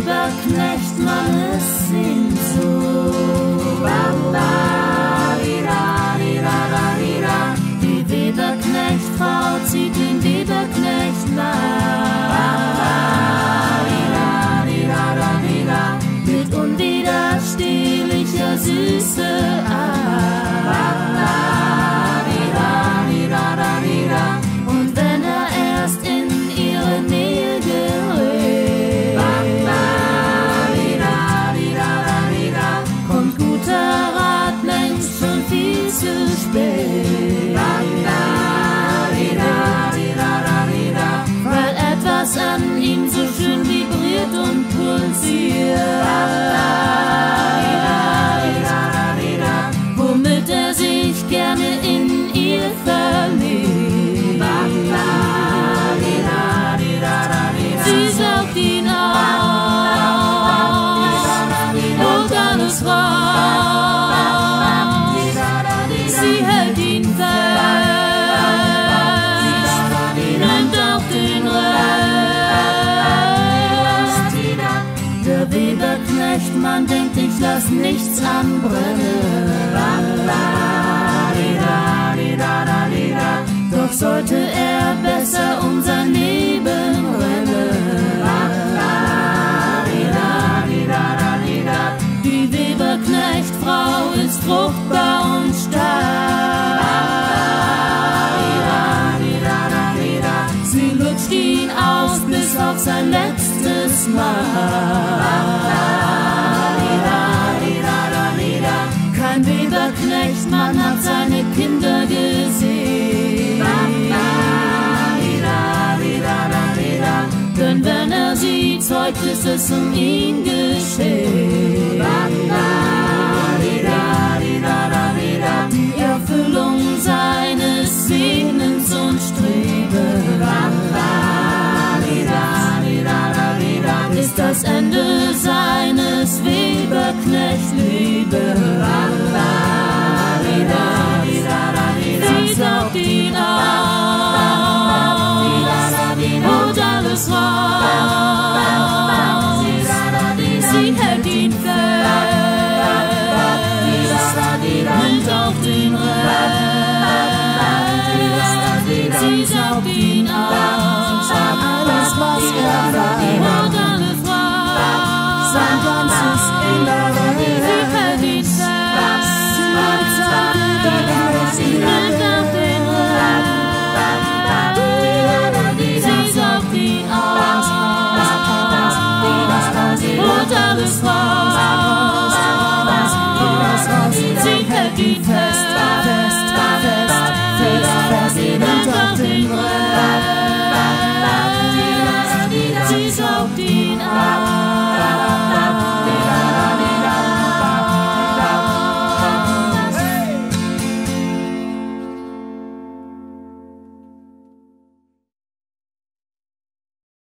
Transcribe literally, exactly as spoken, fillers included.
Weberknecht, man ist ihm so. Die Weberknechtfrau zieht den Weberknechtlein mit unwiderstehlicher Süße und wenn er erst in ihre Nähe gerät, kommt guter Rat längst schon viel zu spät, weil etwas an ihm so schön vibriert und pulsiert, womit er sich gerne in ihr verliebt. Sie saugt ihn auf, holt alles raus, sie hält ihn fest, nimmt auch den Rest. Der Weberknecht, man denkt, ich lass nichts anbrennen, doch sollte er besser um sein Leben rennen. Die Weberknechtfrau ist fruchtbar und stark. Sie lutscht ihn aus bis auf sein letztes Mal. Kein Weberknecht, man hat seine Kinder gesehen, denn wenn er sie zeugt, ist es um ihn geschehen. Die Erfüllung seines Sehnens und Strebens ist das Ende seines Weberknechtlebens. Sie saugt ihn auf, holt alles raus, sie hält ihn fest, nimmt auch den Rest. Sie saugt ihn auf, alles was er war, holt alles raus, sein ganzes Innere, sie hält ihn fest, nimmt auch den Rest. Sie saugt ihn auf, holt alles raus, sie hält ihn fest, fest, fest, fest, fest, nimmt auch den Rest. Sie saugt ihn auf.